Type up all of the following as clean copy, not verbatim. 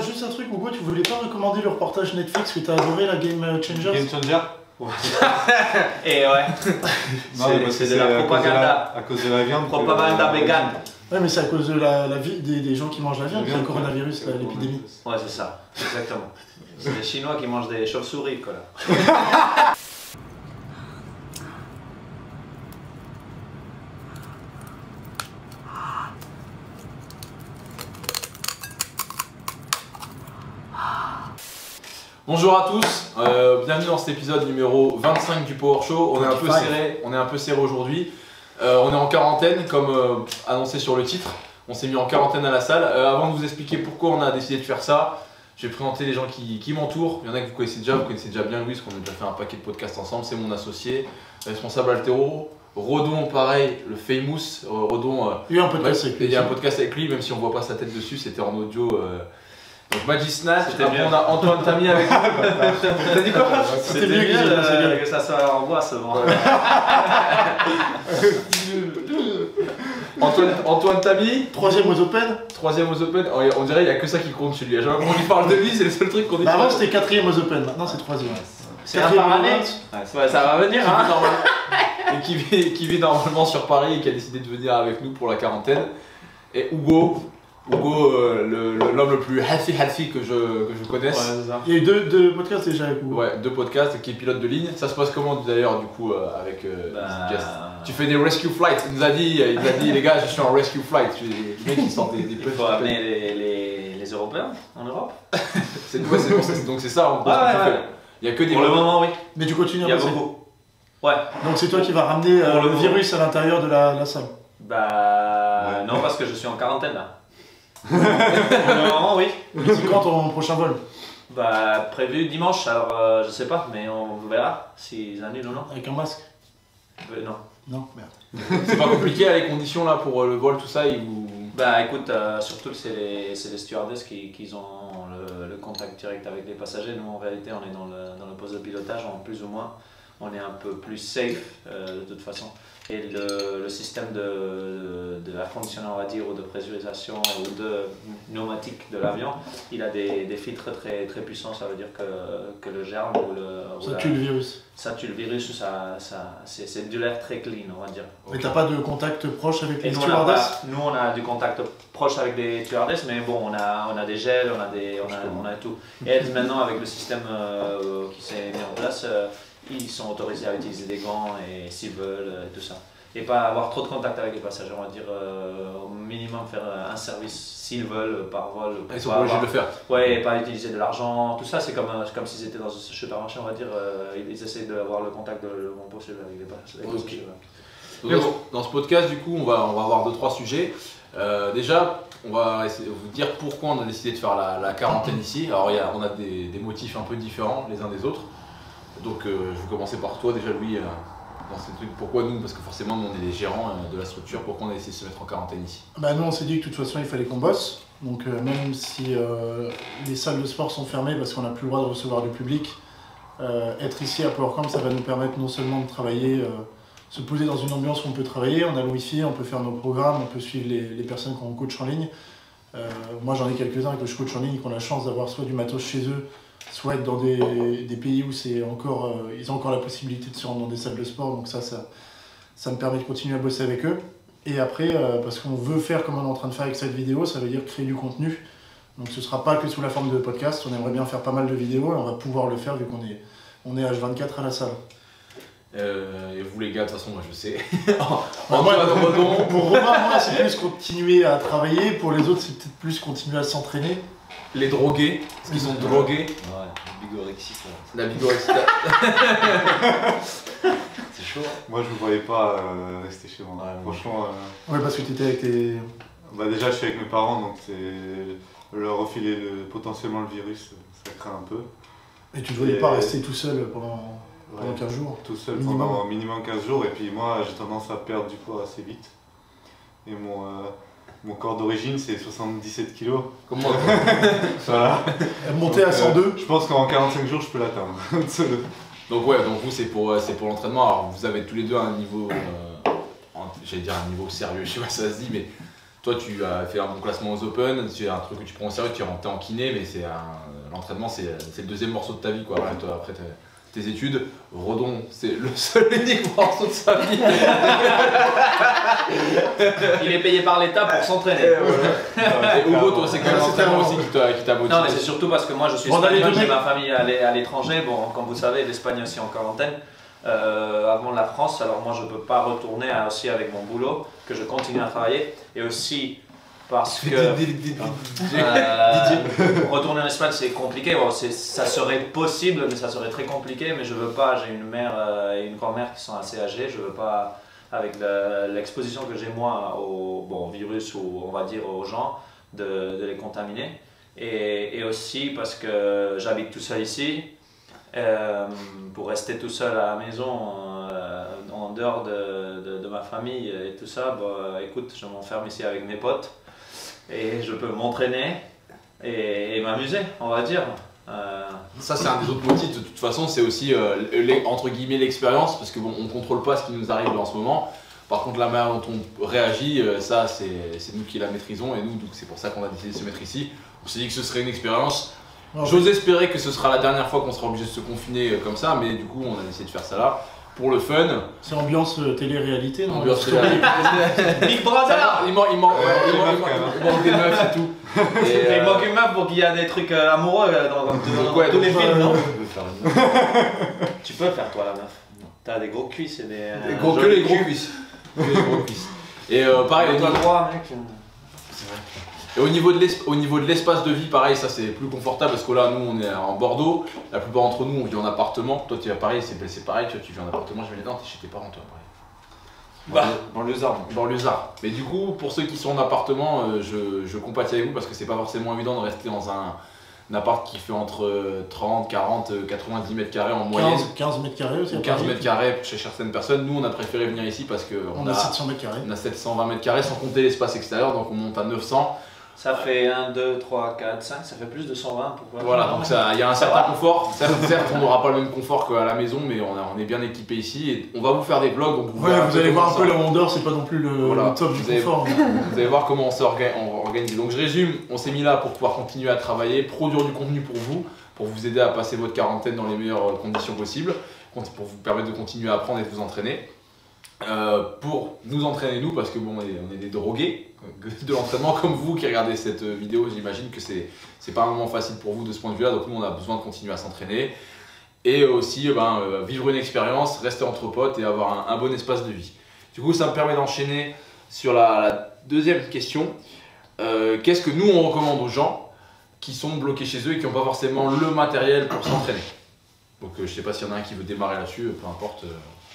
juste un truc, Hugo, tu voulais pas recommander le reportage Netflix que t'as adoré, la Game Changers? Game Changer. Et ouais, c'est de la propaganda. À cause de la viande. Propaganda vegan. Ouais, mais c'est à cause de la vie des gens qui mangent la viande, le coronavirus, l'épidémie. Ouais, c'est ça, exactement. C'est les Chinois qui mangent des chauves-souris, quoi. Là. Bonjour à tous, bienvenue dans cet épisode numéro 25 du Power Show. On est un peu serré aujourd'hui. On est en quarantaine comme annoncé sur le titre. On s'est mis en quarantaine à la salle. Avant de vous expliquer pourquoi on a décidé de faire ça, je vais présenter les gens qui m'entourent. Il y en a que vous connaissez déjà bien Louis, parce qu'on a déjà fait un paquet de podcasts ensemble. C'est mon associé, responsable Altero. Rodon, pareil, le famous. Rodon, il y a un podcast avec lui. Il y a un podcast avec lui, même si on voit pas sa tête dessus, c'était en audio. Donc Magic Snatch, après bien. on a Antoine Tamy avec nous. T'as dit quoi? C'était mieux que ça soit en bois, ce vent. Antoine Tamy, Troisième aux Open. troisième aux Open. On dirait qu'il n'y a que ça qui compte chez lui. À chaque fois qu'on lui parle de lui, c'est le seul truc qu'on dit. Bah avant c'était quatrième aux Open, maintenant c'est troisième. C'est un par année. Ouais, ça va venir, hein. Et qui vit normalement sur Paris et qui a décidé de venir avec nous pour la quarantaine. Et Hugo, l'homme le plus healthy que je connaisse. Ouais, c'est ça. Il y a eu deux podcasts déjà avec vous. Ouais, 2 podcasts, qui est pilote de ligne. Ça se passe comment d'ailleurs du coup avec Easycast? Tu fais des rescue flights. Il nous a dit les gars, je suis en rescue flight. Le mec qui sort des Il faut amener les Européens en Europe. Donc c'est ça en gros. Ouais. Il y a que des Pour le moment, oui. Mais tu continues Il y a à bosser. beaucoup. Ouais. Donc c'est toi qui vas ramener Pour le le virus à l'intérieur de la salle. Bah non, parce que je suis en quarantaine là. Pour le moment, oui. C'est quand ton prochain vol? Bah prévu dimanche, alors je sais pas, mais on verra s'ils annulent ou non. Avec un masque? Non. Non, merde. C'est pas compliqué à les conditions là pour le vol, tout ça Bah écoute, surtout que c'est les stewardesses qui ont le contact direct avec les passagers. Nous en réalité on est dans le poste de pilotage, en plus ou moins. On est un peu plus safe de toute façon. Et le système de la fonction, on va dire, ou de pressurisation ou de pneumatique de l'avion, il a des filtres très, très puissants. Ça veut dire que le germe Ça tue le virus. Ça tue le virus, c'est de l'air très clean, on va dire. Mais t'as pas de contact proche avec Et les nous, stewardesses? nous, on a du contact proche avec des stewardesses, mais bon, on a des gels, on a tout. Et elles, maintenant, avec le système qui s'est mis en place, ils sont autorisés à utiliser des gants et s'ils veulent, et tout ça. Et pas avoir trop de contact avec les passagers, on va dire au minimum faire un service s'ils veulent par vol. ils sont obligés de le faire. Ouais, et pas utiliser de l'argent, tout ça, c'est comme s'ils étaient dans un supermarché, on va dire, ils essaient d'avoir le contact le moins possible avec les passagers. Dans ce podcast, du coup, on va avoir 2-3 sujets. Déjà, on va essayer de vous dire pourquoi on a décidé de faire la quarantaine ici. Alors, on a des motifs un peu différents les uns des autres. Donc, je vais commencer par toi, déjà, Louis, dans ces trucs. Pourquoi nous? Parce que forcément, nous, on est les gérants de la structure. Pourquoi on a décidé de se mettre en quarantaine ici? Bah nous on s'est dit que de toute façon il fallait qu'on bosse. Donc même si les salles de sport sont fermées parce qu'on n'a plus le droit de recevoir du public, être ici à PowerCamp ça va nous permettre non seulement de travailler, se poser dans une ambiance où on peut travailler, on a le wifi, on peut faire nos programmes, on peut suivre les personnes qu'on coach en ligne. Moi j'en ai quelques-uns que je coach en ligne qui ont la chance d'avoir soit du matos chez eux, soit être dans des pays où ils ont encore la possibilité de se rendre dans des salles de sport, donc ça me permet de continuer à bosser avec eux. Et après, parce qu'on veut faire comme on est en train de faire avec cette vidéo, ça veut dire créer du contenu. Donc ce ne sera pas que sous la forme de podcast, on aimerait bien faire pas mal de vidéos et on va pouvoir le faire vu qu'on est H24 à la salle. Et vous les gars, de toute façon, moi je sais. Pour Romain, moi c'est plus continuer à travailler, pour les autres c'est peut-être plus continuer à s'entraîner. Les drogués, parce qu'ils sont drogués. Ouais, bigorexie ça. La bigorexie. C'est chaud. Moi je ne voyais pas rester chez moi. Ouais, franchement. Ouais, parce que tu étais avec tes. Bah déjà je suis avec mes parents, donc leur refiler potentiellement le virus, ça craint un peu. Et tu ne voulais pas rester tout seul pendant 15 jours? Tout seul pendant minimum 15 jours, et puis moi j'ai tendance à perdre du poids assez vite. Et mon corps d'origine c'est 77 kg. Comme moi. Voilà. Monter à 102. Je pense qu'en 45 jours je peux l'atteindre. Donc ouais, donc vous c'est pour l'entraînement. Alors vous avez tous les deux un niveau, j'allais dire un niveau sérieux, je sais pas si ça se dit, mais toi tu as fait un bon classement aux Open, c'est un truc que tu prends au sérieux, tu es en kiné, mais l'entraînement c'est le deuxième morceau de ta vie quoi. Après tes études, Redon c'est le seul unique morceau de sa vie. Il est payé par l'État pour s'entraîner. Et Hugo, toi c'est quand même l'entraînement aussi qui t'a motivé. Non mais c'est surtout parce que moi je suis espagnol, j'ai ma famille à l'étranger, bon comme vous savez l'Espagne aussi en quarantaine. Avant la France, alors moi je peux pas retourner aussi avec mon boulot, que je continue à travailler, et aussi parce que retourner en Espagne c'est compliqué, bon, ça serait possible mais ça serait très compliqué, mais je veux pas, j'ai une mère et une grand-mère qui sont assez âgées, je veux pas, avec l'exposition que j'ai moi au virus ou on va dire aux gens, de les contaminer, et aussi parce que j'habite tout seul ici. Pour rester tout seul à la maison en dehors de ma famille et tout ça, écoute, je m'enferme ici avec mes potes et je peux m'entraîner et m'amuser, on va dire. Ça c'est un des autres motifs, de toute façon c'est aussi entre guillemets l'expérience, parce que bon, on contrôle pas ce qui nous arrive en ce moment. Par contre la manière dont on réagit, ça c'est nous qui la maîtrisons, et nous donc c'est pour ça qu'on a décidé de se mettre ici. On s'est dit que ce serait une expérience. J'ose espérer que ce sera la dernière fois qu'on sera obligé de se confiner comme ça, mais du coup on a décidé de faire ça là, pour le fun. C'est ambiance télé-réalité, non? Ambiance télé-réalité. Big Brother. Il manque des meufs et tout. Il manque une meuf pour qu'il y ait des trucs amoureux dans tous les films, non? Tu peux faire toi la meuf. T'as des gros cuisses et des gros cuisses. Et pareil, toi le droit mec. C'est vrai. Et au niveau de l'espace de vie, pareil, ça c'est plus confortable parce que là, nous on est en Bordeaux, la plupart d'entre nous on vit en appartement. Toi tu vas pareil, c'est pareil, tu vis en appartement, je vais les dents, t'es chez tes parents toi, pareil. Dans Lézard. Mais du coup, pour ceux qui sont en appartement, je compatis avec vous parce que c'est pas forcément évident de rester dans un appart qui fait entre 30, 40, 90 mètres carrés en moyenne. 15 mètres carrés aussi. 15 mètres carrés chez certaines personnes. Nous on a préféré venir ici parce qu'on a 700 mètres carrés. On a 720 mètres carrés sans compter l'espace extérieur, donc on monte à 900. Ça fait 1, 2, 3, 4, 5, ça fait plus de 120. Pourquoi? Voilà, donc il y a un certain confort. Certes, on n'aura pas le même confort qu'à la maison, mais on est bien équipé ici. Et on va vous faire des vlogs. Donc vous allez voir un peu la rondeur, c'est pas non plus le top du confort. Vous allez voir comment on s'est organisé. Donc je résume, on s'est mis là pour pouvoir continuer à travailler, produire du contenu pour vous aider à passer votre quarantaine dans les meilleures conditions possibles, pour vous permettre de continuer à apprendre et de vous entraîner. Pour nous entraîner nous, parce que bon, on est des drogués de l'entraînement comme vous qui regardez cette vidéo, j'imagine que c'est pas un moment facile pour vous de ce point de vue là, donc nous on a besoin de continuer à s'entraîner et aussi vivre une expérience, rester entre potes et avoir un bon espace de vie. Du coup ça me permet d'enchaîner sur la deuxième question. Qu'est-ce que nous on recommande aux gens qui sont bloqués chez eux et qui n'ont pas forcément le matériel pour s'entraîner? Donc je sais pas s'il y en a un qui veut démarrer là-dessus, peu importe.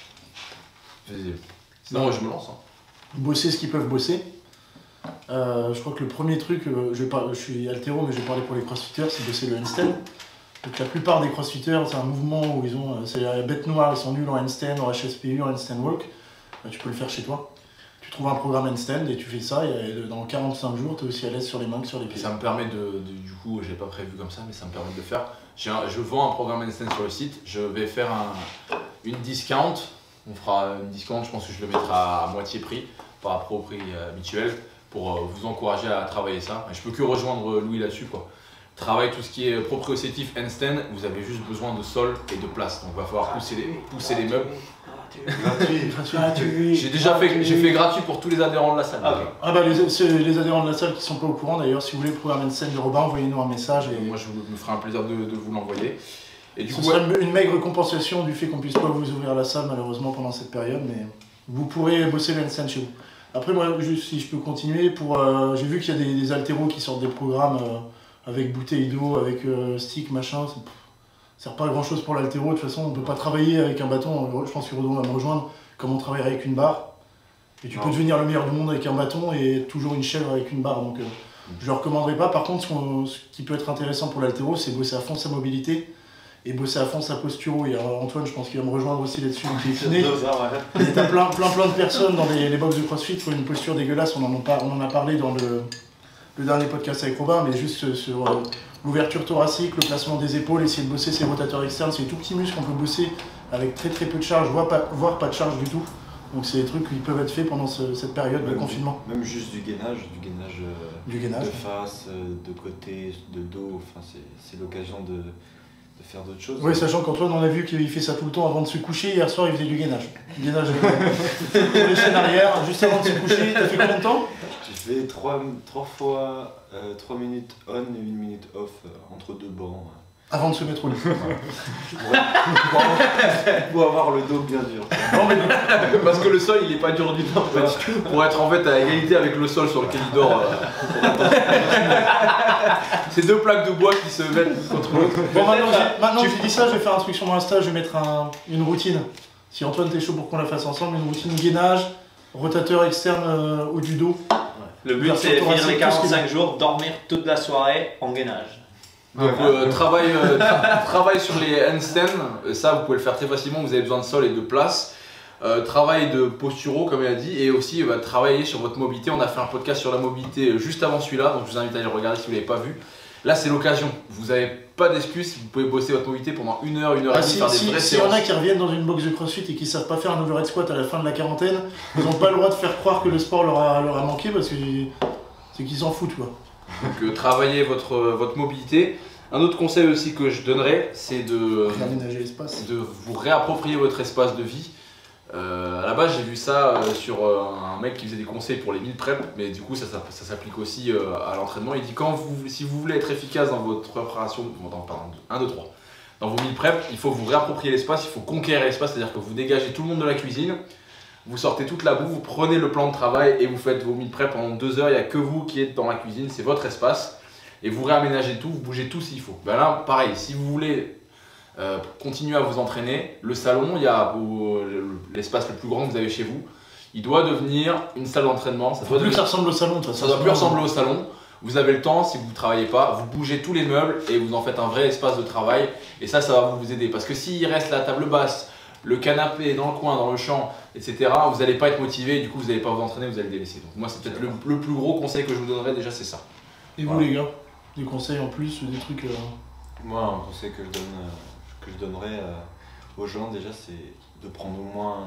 Sinon, je me lance. Bosser ce qu'ils peuvent bosser. Je crois que le premier truc, je suis haltéro, mais je vais parler pour les crossfitters, c'est bosser le handstand. Donc la plupart des crossfitters, c'est un mouvement où c'est la bête noire, ils sont nuls en handstand, en HSPU, en handstand walk. Tu peux le faire chez toi. Tu trouves un programme handstand et tu fais ça, et dans 45 jours, tu es aussi à l'aise sur les mains que sur les pieds. Ça me permet du coup, je l'ai pas prévu comme ça, mais ça me permet de le faire. Je vends un programme handstand sur le site, je vais faire une discount. On fera une discount, je pense que je le mettrai à moitié prix par rapport au prix habituel pour vous encourager à travailler ça. Je peux que rejoindre Louis là-dessus quoi. Travaille tout ce qui est proprioceptif handstand, vous avez juste besoin de sol et de place, donc il va falloir pousser les meubles. Gratuit. J'ai fait gratuit pour tous les adhérents de la salle. Les adhérents de la salle qui sont pas au courant d'ailleurs, si vous voulez le programme handstand de Robin, envoyez-nous un message et moi je me ferai un plaisir de vous l'envoyer. Et du coup, ce serait une maigre compensation du fait qu'on puisse pas vous ouvrir la salle malheureusement pendant cette période, mais vous pourrez bosser le handstand chez vous. Après moi, juste si je peux continuer, j'ai vu qu'il y a des haltéros qui sortent des programmes avec bouteille d'eau, avec stick, machin, ça sert pas à grand chose pour l'haltéro, de toute façon on peut pas travailler avec un bâton, je pense que Redon va me rejoindre, comme on travaille avec une barre. Et tu peux devenir le meilleur du monde avec un bâton et toujours une chèvre avec une barre, donc je le recommanderais pas. Par contre, ce qui peut être intéressant pour l'haltéro, c'est bosser à fond sa mobilité et bosser à fond sa posture. Et Antoine, je pense qu'il va me rejoindre aussi là-dessus, qui est kiné. Et t'as plein de personnes dans les box de CrossFit qui ont une posture dégueulasse, on en a parlé dans le dernier podcast avec Robin, mais juste sur l'ouverture thoracique, le placement des épaules, essayer de bosser ses rotateurs externes, c'est les tout petits muscles qu'on peut bosser avec très peu de charge, voire pas de charge du tout. Donc c'est des trucs qui peuvent être faits pendant cette période de confinement. Même juste du gainage Du gainage. de face, de côté, de dos, enfin, c'est l'occasion de faire d'autres choses. Oui, sachant qu'Antoine, on a vu qu'il fait ça tout le temps avant de se coucher. Hier soir, il faisait du gainage. Du gainage les chaînes arrière, juste avant de se coucher. T'as fait combien de temps? J'ai fait 3 fois 3 minutes on et 1 minute off entre 2 bancs. Avant de se mettre au lit. Pour avoir le dos bien dur. Non, mais Parce que le sol il est pas dur du tout. Pour être en fait à égalité avec le sol sur lequel il dort. C'est deux plaques de bois qui se mettent contre l'autre. bon, maintenant que j'ai dit ça, je vais faire un truc sur mon Insta. Je vais mettre une routine. Si Antoine t'es chaud pour qu'on la fasse ensemble, une routine gainage, rotateur externe au du dos. Le but c'est de finir les 45 jours, dormir toute la soirée en gainage. Donc travail sur les handstands, ça vous pouvez le faire très facilement, vous avez besoin de sol et de place. Travail de posturaux comme il a dit, et aussi travailler sur votre mobilité. On a fait un podcast sur la mobilité juste avant celui-là, donc je vous invite à aller le regarder si vous ne l'avez pas vu. Là c'est l'occasion, vous n'avez pas d'excuse, vous pouvez bosser votre mobilité pendant 1 heure, 1 heure et demie, faire des vraies séances. S'il y en a qui reviennent dans une box de crossfit et qui ne savent pas faire un overhead squat à la fin de la quarantaine, ils n'ont pas le droit de faire croire que le sport leur a manqué parce que c'est qu'ils s'en foutent quoi. Donc travaillez votre mobilité. Un autre conseil aussi que je donnerais, c'est de vous réapproprier votre espace de vie. À la base, j'ai vu ça sur un mec qui faisait des conseils pour les meal prep, mais du coup, ça s'applique aussi à l'entraînement. Il dit si vous voulez être efficace dans votre préparation, dans vos meal prep, il faut vous réapproprier l'espace, il faut conquérir l'espace, c'est-à-dire que vous dégagez tout le monde de la cuisine, vous sortez toute la boue, vous prenez le plan de travail et vous faites vos meal prep pendant 2 heures. Il n'y a que vous qui êtes dans la cuisine, c'est votre espace. Et vous réaménagez tout, vous bougez tout s'il faut. Ben là, pareil, si vous voulez continuer à vous entraîner, le salon, il y a l'espace le plus grand que vous avez chez vous, il doit devenir une salle d'entraînement. Ça doit plus que ça ressemble au salon, de toute façon. Ça doit plus ressembler au salon. Vous avez le temps, si vous ne travaillez pas, vous bougez tous les meubles et vous en faites un vrai espace de travail. Et ça va vous aider. Parce que s'il reste la table basse, le canapé dans le coin, dans le champ, etc., vous n'allez pas être motivé et du coup vous n'allez pas vous entraîner, vous allez le délaisser. Donc moi, c'est peut-être le plus gros conseil que je vous donnerais déjà, c'est ça. Et vous les gars, des conseils en plus, des trucs Moi, un conseil que je donnerais aux gens déjà, c'est de prendre au moins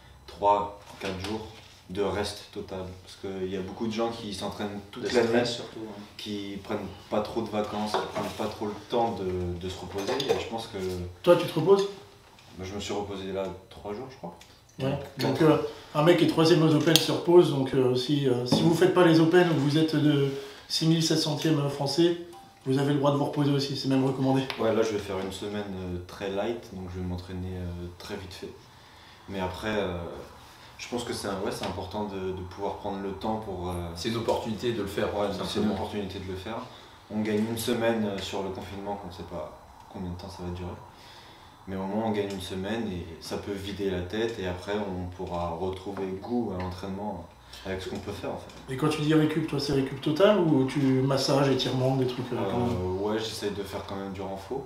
3-4 jours de reste total. Parce qu'il y a beaucoup de gens qui s'entraînent toute l'année, qui prennent pas trop de vacances, qui prennent pas trop le temps de se reposer. Et je pense que... Toi, tu te reposes? Je me suis reposé là 3 jours, je crois. Ouais. Donc un mec qui est 3ème aux Open se repose. Donc si vous faites pas les Open ou que vous êtes de 6700e français, vous avez le droit de vous reposer aussi, c'est même recommandé. Ouais, là je vais faire une semaine très light, donc je vais m'entraîner très vite fait. Mais après, je pense que c'est important de pouvoir prendre le temps pour... C'est une opportunité de le faire. Ouais, c'est une opportunité de le faire. On gagne une semaine sur le confinement, qu'on ne sait pas combien de temps ça va durer. Mais au moins on gagne une semaine et ça peut vider la tête et après on pourra retrouver goût à l'entraînement avec ce qu'on peut faire en fait. Et quand tu dis récup, toi c'est récup total ou tu massages, étirements, des trucs Ouais, j'essaye de faire quand même du renfort.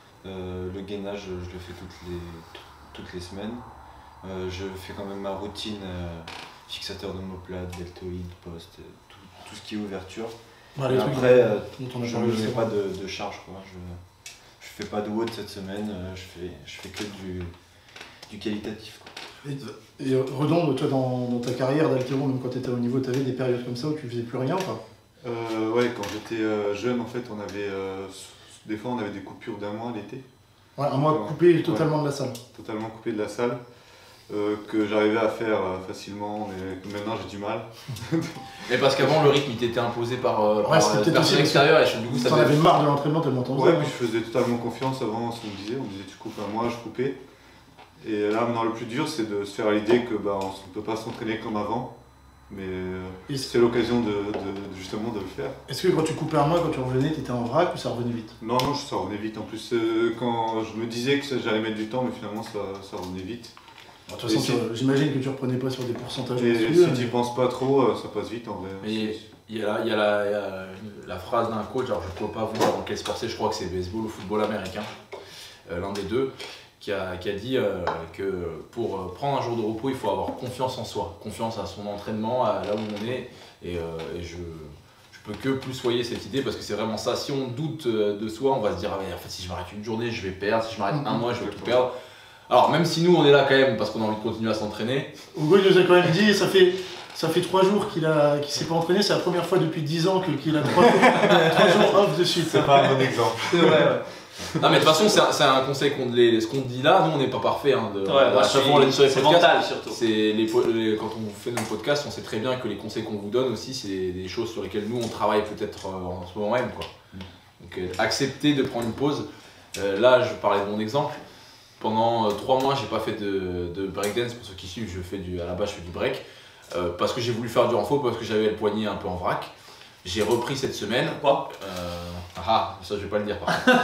Le gainage je le fais toutes les semaines. Je fais quand même ma routine fixateur d'omoplate, deltoïde, poste, tout ce qui est ouverture. Ouais, et après je ne mets pas de charge quoi. Je fais pas de WOD cette semaine, je fais que du qualitatif. Quoi. Et Redon, toi dans ta carrière d'haltéro, même quand tu étais au niveau, tu avais des périodes comme ça où tu faisais plus rien ou pas? Ouais, quand j'étais jeune en fait, on avait des fois on avait des coupures d'1 mois l'été. Ouais, un mois coupé totalement de la salle. Totalement coupé de la salle. Que j'arrivais à faire facilement, mais que maintenant j'ai du mal. Mais parce qu'avant le rythme il t'était imposé par personne extérieure et du coup ça t'en avais marre de l'entraînement tellement t'en faisais. Ouais, puis je faisais totalement confiance avant ce qu'on me disait. On me disait tu coupes un mois, je coupais. Et là maintenant le plus dur c'est de se faire à l'idée que on ne peut pas s'entraîner comme avant. Mais c'est l'occasion justement de le faire. Est-ce que quand tu coupais un mois, quand tu revenais, tu étais en vrac ou ça revenait vite? Non, ça revenait vite. En plus quand je me disais que j'allais mettre du temps, mais finalement ça revenait vite. De toute façon, j'imagine que tu reprenais pas sur des pourcentages. Et si tu n'y penses pas trop, ça passe vite en vrai. Mais il y a la phrase d'un coach, alors je ne peux pas voir dans quel sport c'est, je crois que c'est baseball ou football américain, l'un des deux, qui a dit que pour prendre un jour de repos, il faut avoir confiance en soi, confiance à son entraînement, à là où on est. Et je peux que plus soyer cette idée parce que c'est vraiment ça. Si on doute de soi, on va se dire ah, mais en fait, si je m'arrête une journée, je vais perdre, si je m'arrête un mois, je vais tout perdre. Alors même si nous on est là quand même parce qu'on a envie de continuer à s'entraîner. Hugo il nous a quand même dit, ça fait 3 jours qu'il s'est pas entraîné, c'est la première fois depuis 10 ans qu'il a 3 jours off de suite. C'est pas un bon exemple. C'est vrai, ouais. Non mais de toute façon c'est un conseil ce qu'on dit là, nous on n'est pas parfait à chaque fois on l'a dit sur les c'est podcasts. mental surtout. Quand on fait nos podcasts, on sait très bien que les conseils qu'on vous donne aussi c'est des choses sur lesquelles nous on travaille peut-être en ce moment même quoi. Donc accepter de prendre une pause. Là je parlais de mon exemple. Pendant 3 mois j'ai pas fait de breakdance, pour ceux qui suivent à la base je fais du break. Parce que j'ai voulu faire du renfort, parce que j'avais le poignet un peu en vrac. J'ai repris cette semaine. Quoi ça je vais pas le dire par contre.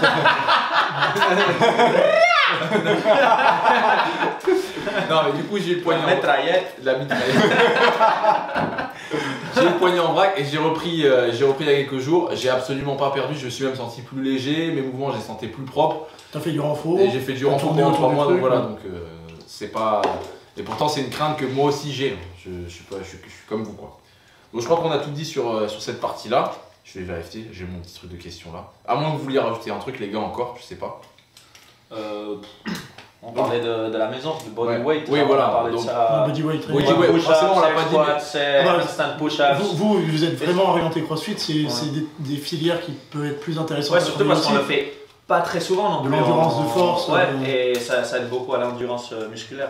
Non mais du coup j'ai le poignet en mitraillette. La mitraillette. J'ai le poignet en vrac et j'ai repris il y a quelques jours. J'ai absolument pas perdu, je me suis même senti plus léger, mes mouvements je les sentais plus propres. T'as fait du renfort. Et j'ai fait du renfort pendant 3 mois, donc voilà, donc c'est pas... Et pourtant c'est une crainte que moi aussi j'ai, je suis comme vous quoi. Donc je crois qu'on a tout dit sur cette partie là. Je vais vérifier, j'ai mon petit truc de question là. À moins que vous vouliez rajouter un truc les gars encore, je sais pas. On parlait de la maison, du bodyweight. Oui voilà, on parlait de ça. Bodyweight, bodyweight, forcément on l'a pas dit. C'est instant push-ups. Vous êtes vraiment orienté CrossFit, c'est des filières qui peuvent être plus intéressantes. Ouais, surtout parce qu'on le fait pas très souvent non plus. De l'endurance de force. Ouais, et ça aide beaucoup à l'endurance musculaire.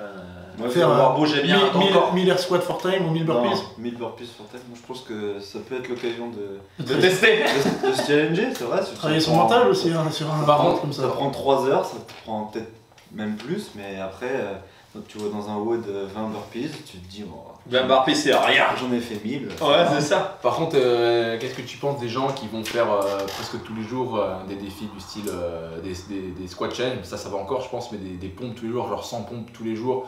Faire bouger bien ton corps. 1000 air squat for time ou 1000 burpees. 1000 burpees for time, moi je pense que ça peut être l'occasion De tester. de se challenger, c'est vrai. Travailler son mental aussi sur un par comme ça. Ça prend 3 heures, ça te prend peut-être même plus, mais après, tu vas dans un WOD 20 burpees, tu te dis, 20 burpees c'est rien. J'en ai fait 1000. Ouais, c'est ça. Par contre, qu'est-ce que tu penses des gens qui vont faire presque tous les jours des défis du style des squat challenge, ça va encore je pense, mais des pompes tous les jours, genre 100 pompes tous les jours,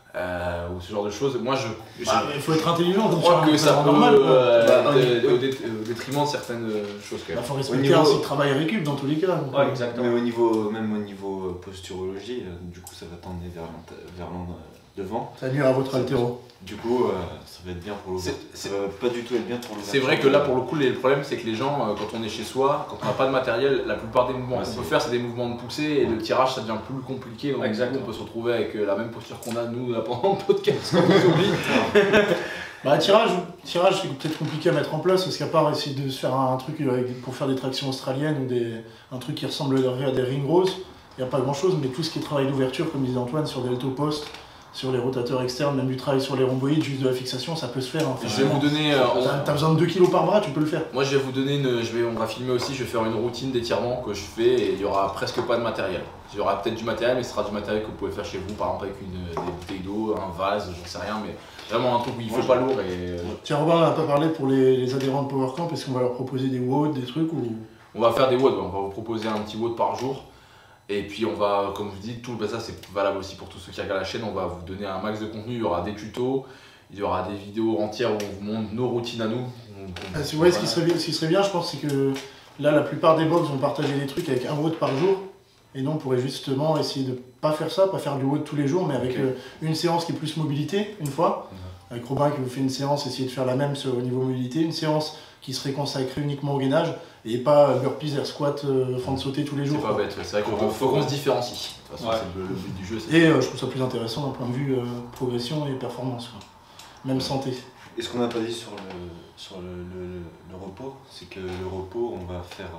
ou ce genre de choses. Moi il faut être intelligent, je crois que ça peut normal, au détriment de certaines choses quand même. Il faut respecter aussi le travail récup dans tous les cas. Ouais, exactement. Mais même au niveau posturologie, du coup ça va t'emmener vers devant. Ça nuit à votre haltéro. Du coup, ça va être bien pour l'ouverture. Ça va pas du tout être bien pour l'ouverture. C'est vrai que là, pour le coup, le problème, c'est que les gens, quand on est chez soi, quand on n'a pas de matériel, la plupart des mouvements qu'on peut faire, c'est des mouvements de poussée et le tirage, ça devient plus compliqué. Donc, on peut se retrouver avec la même posture qu'on a, nous, là, pendant le podcast, quand on s'oublie. Tirage, c'est peut-être compliqué à mettre en place parce qu'à part essayer de se faire un truc pour faire des tractions australiennes ou un truc qui ressemblerait à des ring rows, il n'y a pas grand-chose, mais tout ce qui est travail d'ouverture, comme disait Antoine, sur des alto-postes, sur les rotateurs externes, même du travail sur les rhomboïdes, juste de la fixation, ça peut se faire. Je vais vous donner. T'as besoin de 2 kg par bras, tu peux le faire. Moi, je vais vous donner on va filmer aussi. Je vais faire une routine d'étirement que je fais et il y aura presque pas de matériel. Il y aura peut-être du matériel, mais ce sera du matériel que vous pouvez faire chez vous, par exemple avec des bouteilles d'eau, un vase, j'en sais rien, mais vraiment un truc où il faut pas lourd. Tiens, Robin n'a pas parlé pour les adhérents de PowerCamp, est-ce qu'on va leur proposer des WOD, des trucs ou... On va faire des WOD, on va vous proposer un petit WOD par jour. Et puis on va, comme je vous dis, ça c'est valable aussi pour tous ceux qui regardent la chaîne, on va vous donner un max de contenu, il y aura des tutos, il y aura des vidéos entières où on vous montre nos routines à nous. Ce qui serait bien, je pense, c'est que là la plupart des box vont partager des trucs avec un WOD par jour. Et nous on pourrait justement essayer de pas faire ça, pas faire du WOD tous les jours, mais avec une séance qui est plus mobilité, une fois. Avec Robin qui vous fait une séance, essayer de faire la même au niveau mobilité, une séance qui serait consacrée uniquement au gainage, et pas burpees, air squat, fente sauter tous les jours. C'est pas bête, c'est vrai qu'il faut qu'on se différencie. De toute façon, c'est le but du jeu. Et je trouve ça plus intéressant d'un point de vue progression et performance, quoi. Même santé. Et ce qu'on n'a pas dit sur le repos, c'est que le repos, on va faire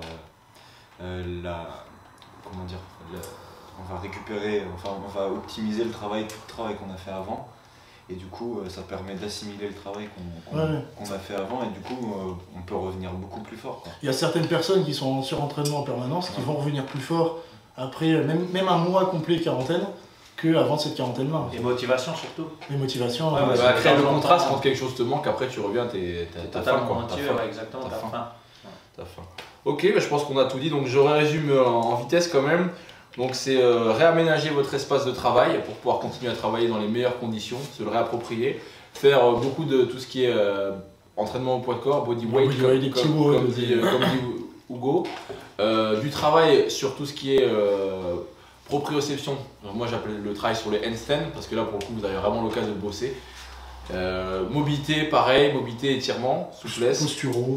on va récupérer, on va optimiser le travail qu'on a fait avant. Et du coup, ça permet d'assimiler le travail qu'on a fait avant et du coup, on peut revenir beaucoup plus fort, quoi. Il y a certaines personnes qui sont en surentraînement en permanence, qui vont revenir plus fort après même un mois complet de quarantaine qu'avant cette quarantaine-là. Et motivation surtout. Les motivations. Créer le contraste quand quelque chose te manque, après tu reviens, t'as faim, quoi. Exactement, t'as faim. Ok, je pense qu'on a tout dit, donc je résume en vitesse quand même. Donc c'est réaménager votre espace de travail pour pouvoir continuer à travailler dans les meilleures conditions, se le réapproprier, faire beaucoup de tout ce qui est entraînement au poids de corps, bodyweight, comme dit Hugo, du travail sur tout ce qui est proprioception. Moi j'appelle le travail sur les handstands parce que là pour le coup vous avez vraiment l'occasion de bosser. Mobilité pareil, mobilité, étirement, souplesse.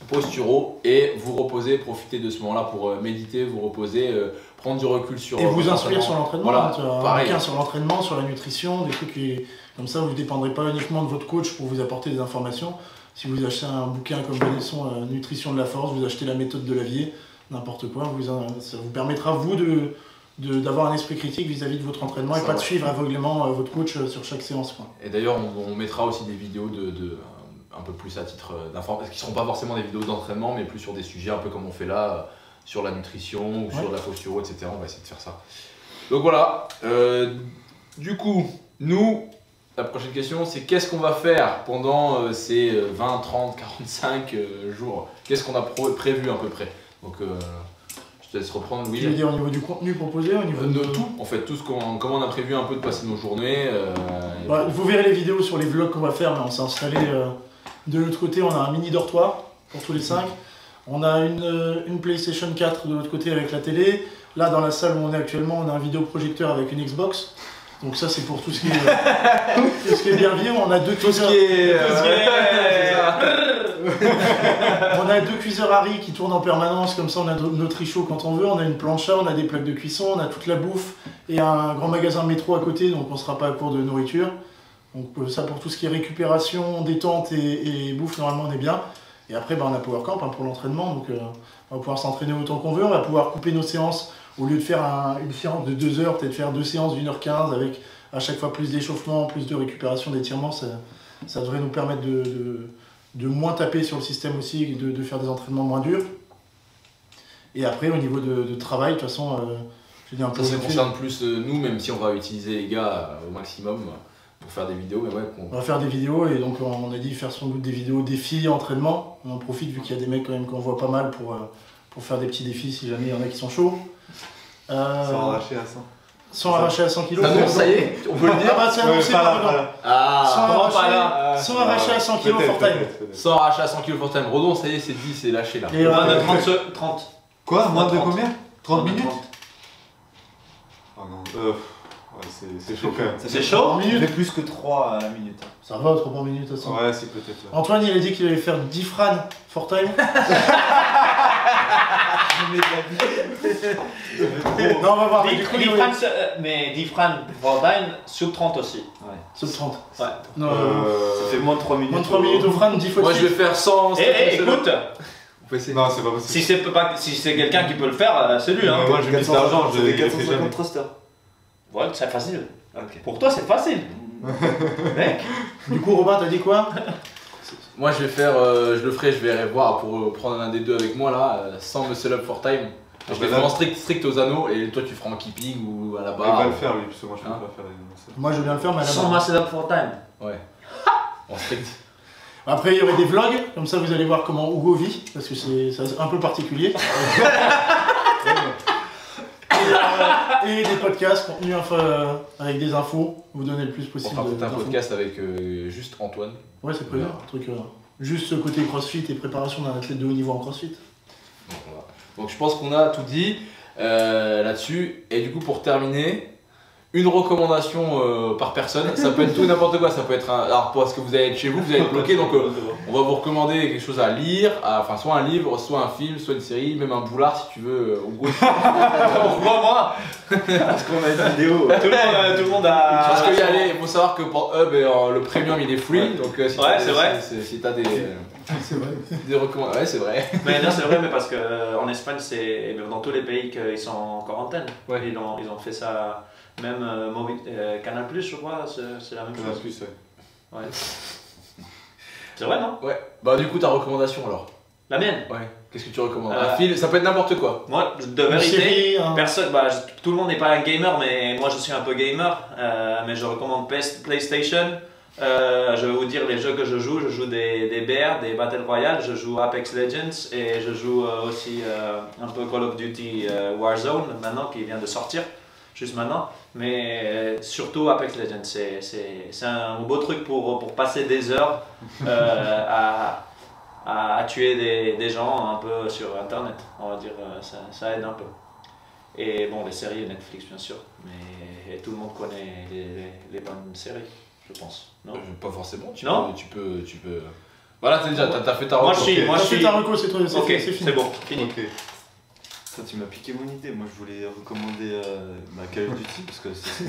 posturaux et vous reposez, profitez de ce moment-là pour méditer, vous reposer, prendre du recul sur... Et vous instruire sur l'entraînement, voilà, tu as un pareil. bouquin sur l'entraînement, sur la nutrition, des trucs qui, comme ça vous ne dépendrez pas uniquement de votre coach pour vous apporter des informations. Si vous achetez un bouquin comme Bennesson, Nutrition de la force, vous achetez la méthode de Lavier, n'importe quoi, ça vous permettra vous d'avoir un esprit critique vis-à-vis de votre entraînement et pas de suivre aveuglément votre coach sur chaque séance. Quoi. Et d'ailleurs, on mettra aussi des vidéos un peu plus à titre d'information, qui ne seront pas forcément des vidéos d'entraînement, mais plus sur des sujets un peu comme on fait là, sur la nutrition ou sur la posture, etc. On va essayer de faire ça. Donc voilà, du coup, nous, la prochaine question, c'est qu'est-ce qu'on va faire pendant ces 20, 30, 45 jours? Qu'est-ce qu'on a prévu à peu près? Donc, je te laisse reprendre, Louis. Tu veux dire au niveau du contenu proposé, au niveau de tout, en fait, tout comment on a prévu un peu de passer nos journées. Vous verrez les vidéos sur les vlogs qu'on va faire, mais on s'est installé de l'autre côté, on a un mini dortoir pour tous les 5. On a une PlayStation 4 de l'autre côté avec la télé. Là, dans la salle où on est actuellement, on a un vidéoprojecteur avec une Xbox. Donc ça, c'est pour tout ce qui est, tout ce qui est bien vieux. On a deux cuiseurs. On a 2 cuiseurs Harry qui tournent en permanence, comme ça on a notre richaud quand on veut. On a une plancha, on a des plaques de cuisson, on a toute la bouffe et un grand magasin de métro à côté, donc on ne sera pas à court de nourriture. Donc ça pour tout ce qui est récupération, détente et bouffe, normalement on est bien. Et après on a Power Camp pour l'entraînement, donc on va pouvoir s'entraîner autant qu'on veut. On va pouvoir couper nos séances, au lieu de faire une séance de 2 heures, peut-être faire 2 séances d'1h15 avec à chaque fois plus d'échauffement, plus de récupération, d'étirement. Ça devrait nous permettre de moins taper sur le système aussi, de faire des entraînements moins durs. Et après au niveau de travail, de toute façon, je dis un peu... Ça concerne plus nous, même si on va utiliser les gars au maximum pour faire des vidéos. Mais ouais, on va faire des vidéos et donc on a dit faire sans doute des vidéos défis, entraînement. On en profite vu qu'il y a des mecs quand même qu'on voit pas mal pour faire des petits défis si jamais il y en a qui sont chauds. Sans arracher à 100. Sans arracher à 100 kg. Ah non, ça y est, on peut le dire. Ah bah c'est annoncé par Redon. Sans arracher à 100 kg for time. Sans arracher à 100 kg for time. Redon, ça y est, c'est dit, c'est lâché là. Et moins de 30. Quoi? Moins de combien? 30 minutes? 30. Oh non. Ouais, c'est chaud quand même. C'est chaud? Il fait plus que 3 à la minute. Ça va, 3 par minute à 100. Ouais, c'est peut-être. Antoine, il a dit qu'il allait faire 10 fran for time. Non, on va voir. Mais 10 francs for time sub 30 aussi. Ouais. Sub 30. Ouais. Non, Ça fait moins de 3 minutes. moins de 3 minutes au fran, 10 fois Moi je vais faire 100. Écoute, Non, c'est pas possible. si c'est quelqu'un qui peut le faire, c'est lui. Hein. Moi, j'ai mis de l'argent, je fais l'ai fait 450 jamais. thrusters. Ouais, c'est facile. Ok. Pour toi, c'est facile. Mec. Du coup, Robin, t'as dit quoi? Moi je vais faire, je le ferai, je vais voir pour prendre un des deux avec moi là, sans muscle up for time. Je vais faire en strict aux anneaux et toi tu feras en keeping ou à la Il barre. va le faire lui, parce que moi je peux pas faire les... Moi, je veux bien le faire, mais à la Sans barre. muscle up for time. Ouais. En strict. Après, il y aurait des vlogs, comme ça vous allez voir comment Hugo vit, parce que c'est un peu particulier. Et des podcasts, contenu avec des infos, vous donner le plus On possible. fera peut-être un d'infos. podcast avec juste Antoine. Ouais, c'est prévu, un truc juste côté crossfit et préparation d'un athlète de haut niveau en crossfit. Donc, voilà. Donc je pense qu'on a tout dit là-dessus. Et du coup pour terminer, une recommandation par personne. Ça peut être tout et n'importe quoi. Ça peut être alors parce que vous allez être chez vous, vous allez être bloqué. Donc on va vous recommander quelque chose à lire. Enfin soit un livre, soit un film, soit une série, même un boulard si tu veux. Au gauche. Moi. Parce qu'on a une vidéo. Tout le monde a. Parce qu'il faut savoir que pour Hub, le premium il est free. Donc si Ouais, c'est vrai. Si t'as des C'est vrai. recommandations, ouais c'est vrai. Mais non, c'est vrai, mais parce qu'en Espagne, c'est dans tous les pays qu'ils sont en quarantaine. Ouais. Ils ont fait ça, même Canal+, je crois, c'est la même Canal+, chose. ouais. Ouais. C'est vrai, non? Ouais. Bah du coup ta recommandation alors. La mienne. Ouais. Qu'est-ce que tu recommandes? Un film, ça peut être n'importe quoi. Moi, de Une vérité, série, personne, tout le monde n'est pas un gamer, mais moi je suis un peu gamer. Mais je recommande PlayStation. Je vais vous dire les jeux que je joue. Je joue des BR, des Battle Royale. Je joue Apex Legends et je joue aussi un peu Call of Duty Warzone maintenant qui vient de sortir, juste maintenant. Mais surtout Apex Legends, c'est un beau truc pour passer des heures à tuer des gens un peu sur internet, on va dire, ça aide un peu. Et bon, les séries Netflix bien sûr, mais tout le monde connaît les bonnes séries, je pense. Non? Pas forcément, tu Non. peux Voilà, t'as fait ta Moi, reco. je suis. Ta reco, c'est fini. C'est bon, fini. Ok. Ça, tu m'as piqué mon idée. Moi, je voulais recommander Call of Duty parce que c'est.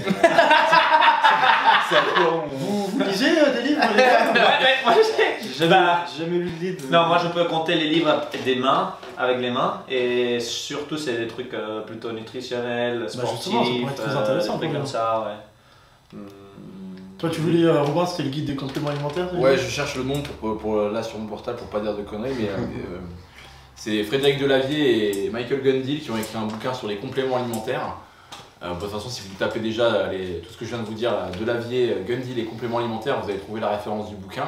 C'est un peu. Vous lisez des livres les gars? Ouais, moi je sais. J'ai jamais lu de livre. Non, moi je peux compter les livres avec les mains, et surtout c'est des trucs plutôt nutritionnels, sportifs, justement, ça pourrait être très intéressant, des trucs pour comme nous. ça, ouais. Toi, tu voulais, Robin, c'était le guide des compléments alimentaires? Ouais, je cherche le nom pour là sur mon portable pour pas dire de conneries, mais c'est Frédéric Delavier et Michael Gundil qui ont écrit un bouquin sur les compléments alimentaires. De toute façon, si vous tapez déjà tout ce que je viens de vous dire, là, Delavier, Gundil et compléments alimentaires, vous allez trouver la référence du bouquin.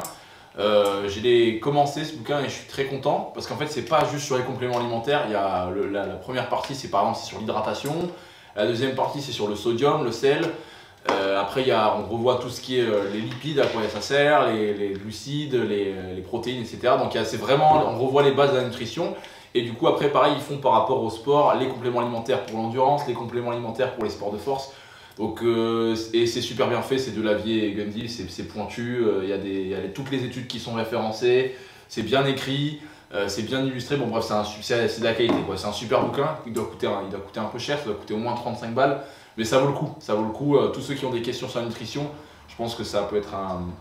J'ai commencé ce bouquin et je suis très content parce qu'en fait, c'est pas juste sur les compléments alimentaires. Il y a la première partie, c'est par exemple c'est sur l'hydratation. La deuxième partie, c'est sur le sodium, le sel. Après, on revoit tout ce qui est les lipides, à quoi ça sert, les glucides, les protéines, etc. Donc c'est vraiment, on revoit les bases de la nutrition. Et du coup, après, pareil, ils font par rapport au sport, les compléments alimentaires pour l'endurance, les compléments alimentaires pour les sports de force. Donc, et c'est super bien fait, c'est Delavier et Gundil, c'est pointu, il y a toutes les études qui sont référencées, c'est bien écrit, c'est bien illustré. Bon, bref, c'est de la qualité, quoi. C'est un super bouquin, il doit coûter un peu cher, ça doit coûter au moins 35 balles. Mais ça vaut le coup, tous ceux qui ont des questions sur la nutrition, je pense que ça peut être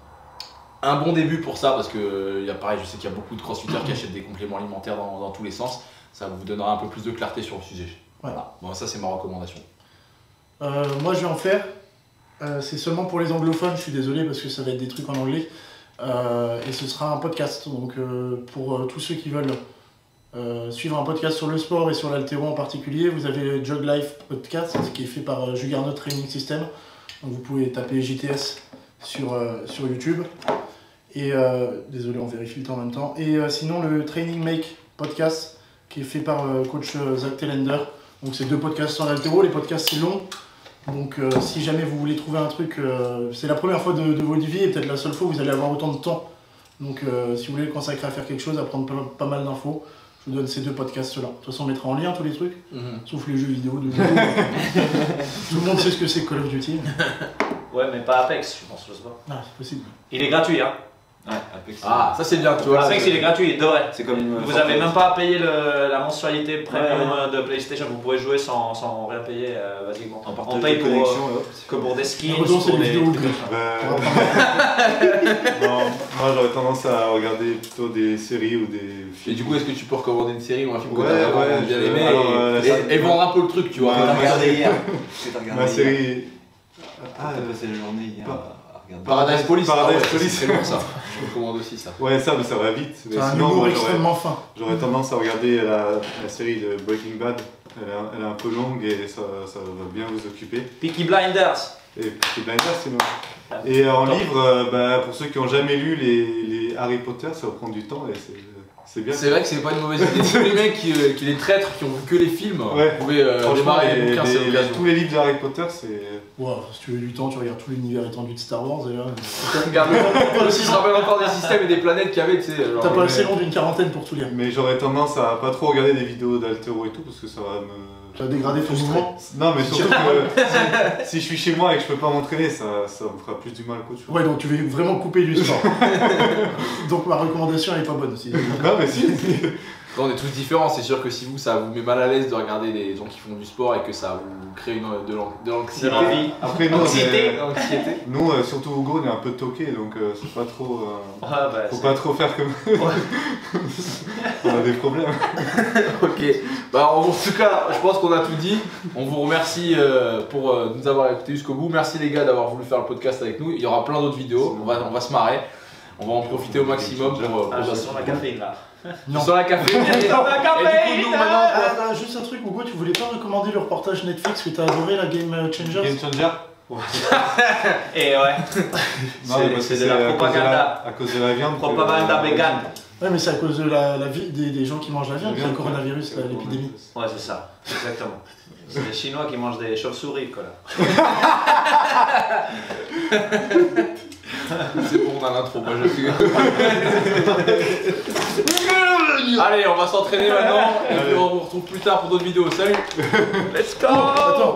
un bon début pour ça, parce que pareil, je sais qu'il y a beaucoup de crossfitters qui achètent des compléments alimentaires dans tous les sens, ça vous donnera un peu plus de clarté sur le sujet. Voilà, bon, ça c'est ma recommandation. Moi je vais en faire, c'est seulement pour les anglophones, je suis désolé parce que ça va être des trucs en anglais, et ce sera un podcast, donc pour tous ceux qui veulent suivre un podcast sur le sport et sur l'haltéro en particulier, vous avez le Jog Life Podcast qui est fait par Juggernaut Training System. Donc vous pouvez taper JTS sur YouTube. Et désolé, on vérifie le temps en même temps. Et sinon le Training Make Podcast qui est fait par coach Zach Tellender. Donc c'est 2 podcasts sur l'haltéro. Les podcasts c'est long. Donc si jamais vous voulez trouver un truc, c'est la première fois de votre vie et peut-être la seule fois où vous allez avoir autant de temps. Donc si vous voulez le consacrer à faire quelque chose, à prendre pas mal d'infos, je vous donne ces 2 podcasts-là. De toute façon, on mettra en lien tous les trucs, sauf les jeux vidéo. Tout le monde sait ce que c'est Call of Duty. Ouais, mais pas Apex, je pense, je sais pas. Ah, c'est possible. Il est gratuit, hein. Ouais, Apex. Ah, ça c'est bien, tu vois. Apex, il est gratuit, de vrai. C'est comme Vous avez même pas à payer la mensualité premium de PlayStation, vous pouvez jouer sans rien payer, basiquement. On paye pour que pour des skins, pour des trucs comme ça. Non, moi j'aurais tendance à regarder plutôt des séries ou des films. Et du coup, est-ce que tu peux recommander une série ou un film que Ouais, t'as vraiment ouais, bien je- aimé alors, et vendre un peu le truc, tu vois. Ouais, T'as regardé hier. Ma série. Ah, t'as passé la journée hier à regarder. Paradise Police. Paradise ah ouais, Police. c'est long ça. Je recommande aussi ça. Ouais, ça, mais ça va vite. Mais C'est un sinon, humour moi, extrêmement fin. j'aurais tendance à regarder la série de Breaking Bad. Elle est un peu longue et ça va bien vous occuper. Peaky Blinders. Et Peaky Blinders, sinon. Et en livre, pour ceux qui n'ont jamais lu les Harry Potter, ça va prendre du temps et c'est bien. C'est vrai que c'est pas une mauvaise idée. Tous les mecs qui les traitent, qui ont vu que les films, Ouais. vous pouvez Franchement, démarrer les bouquins, c'est l'occasion. tous les livres de Harry Potter, c'est. Wow, si tu veux du temps, tu regardes tout l'univers étendu de Star Wars et là. Regarde, le si je me rappelle encore des systèmes et des planètes qu'il y avait, tu sais. T'as pas assez long d'une quarantaine pour tout lire. Mais j'aurais tendance à pas trop regarder des vidéos d'haltéro et tout parce que ça va me. Tu vas dégrader ton mouvement. Non, mais surtout que si je suis chez moi et que je peux pas m'entraîner, ça me fera plus du mal qu'autre chose. Ouais, donc tu veux vraiment couper du sport. Donc ma recommandation elle est pas bonne aussi. Non, mais si. On est tous différents, c'est sûr que si vous, ça vous met mal à l'aise de regarder des gens qui font du sport et que ça vous crée de l'anxiété. De l'envie. Après, nous, Anxiété. nous surtout Hugo, on est un peu toqué donc c'est pas trop. Ah, bah, Faut c'est- pas trop faire comme. On a des problèmes. Ok, bah en tout cas, je pense qu'on a tout dit. On vous remercie pour nous avoir écoutés jusqu'au bout. Merci les gars d'avoir voulu faire le podcast avec nous. Il y aura plein d'autres vidéos, on va se marrer. On va en profiter au maximum pour. Ah, je sens la caféine là. Non. Sur la café. Sur la Et du coup, nous maintenant. Ah, juste un truc, Hugo, tu voulais pas recommander le reportage Netflix que t'as adoré, la Game Changers? Game Changer. Et ouais, Non, mais parce que c'est de la à cause propaganda. à cause de la viande. Propaganda vegan. Ouais, mais c'est à cause de la vie des gens qui mangent la viande, La viande, le coronavirus, l'épidémie. Ouais, c'est ça, exactement. C'est les Chinois qui mangent des chauves-souris, quoi là. C'est bon, on a l'intro, moi je suis. Allez, on va s'entraîner maintenant et puis on vous retrouve plus tard pour d'autres vidéos. Salut! Let's go! Attends.